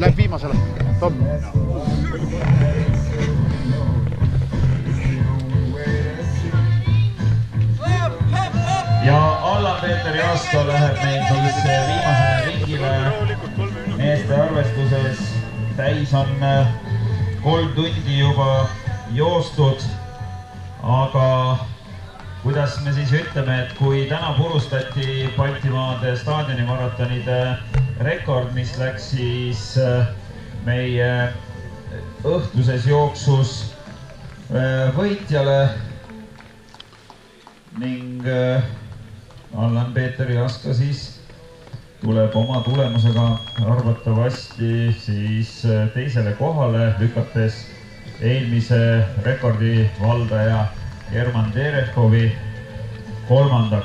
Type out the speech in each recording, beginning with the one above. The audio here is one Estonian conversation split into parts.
läheb viimasele. Tom. Ja Allan-Peeter Jaasko läheb meil siis viimasele ringile. Meeste arvestuses täis on 3 tundi juba joostud, aga kuidas me siis ütleme, et kui täna purustati Baltimaade staadionimaratonide rekord, mis läks siis meie õhtuses jooksus võitjale ning Allan-Peeter Jaasko siis tuleb oma tulemusega arvatavasti siis teisele kohale, lükates eelmise rekordi valdaja German Terehovi 3.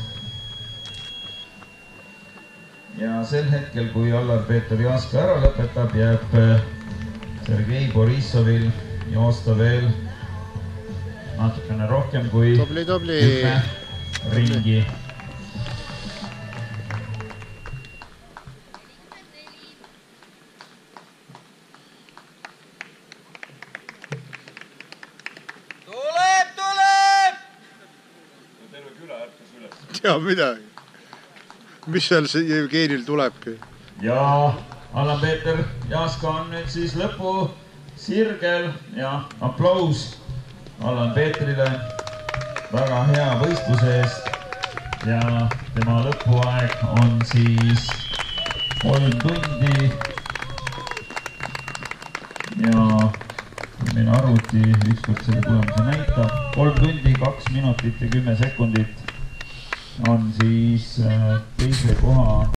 Ja sel hetkel, kui Allan-Peeter Jaasko ära lõpetab, jääb Sergei Borissovil joosta veel natukene rohkem kui 10 ringi. Tea midagi. Mis seal see Jevgenil tulebki? Ja Allan-Peeter Jaasko on nüüd siis lõpu sirgel ja aplaus Allan-Peetrile väga hea võistluse eest ja tema lõpuaeg on siis 3 tundi ja meil arvuti ükskord selle tulemuse näitab 3 tundi, 2 minutit ja 10 sekundit on siis teise koha